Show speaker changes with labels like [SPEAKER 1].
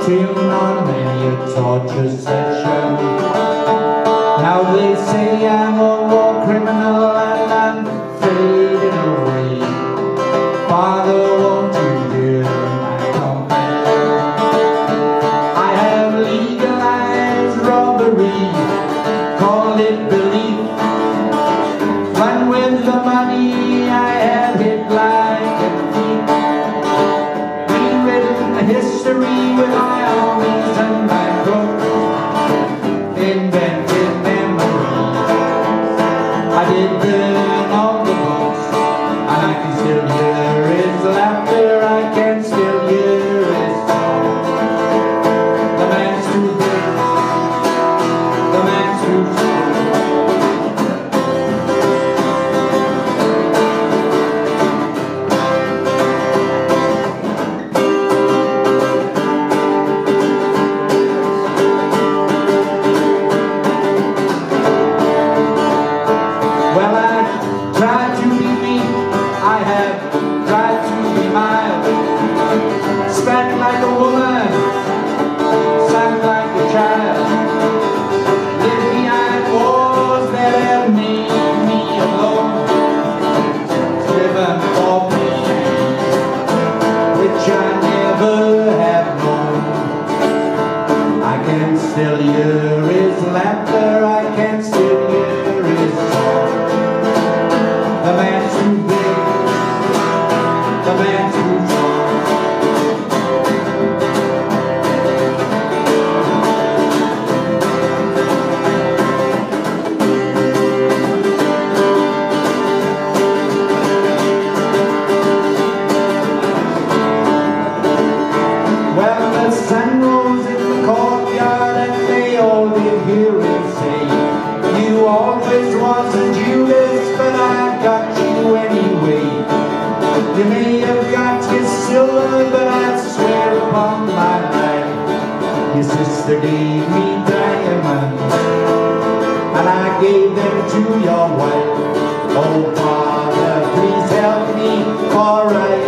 [SPEAKER 1] tune on many a torture session. Now they say I'm a war criminal and I'm fading away. Father, won't you hear my confession? I have legalized robbery, call it belief. Run with the money I have hit like a thief. Rewritten history with my armies and my books. Invented memories. I did burn all the books, and I can still hear his laughter. I can still hear his song. The man's too big. The man's too strong. Well, I tried to be me, I have tried to be mild. Spat like a woman, sang like a child. Lived behind walls that have made me alone. Driven for me, which I never have known. I can still hear his laughter, I can still hear his song. The man's too big, the man's too strong. Well, the sun rose in the courtyard and they all did hear him say, you always was a Judas, but I got you anyway. You may have got your silver, but I swear upon my life, your sister gave me diamonds, and I gave them to your wife. Oh, Father, please help me, for I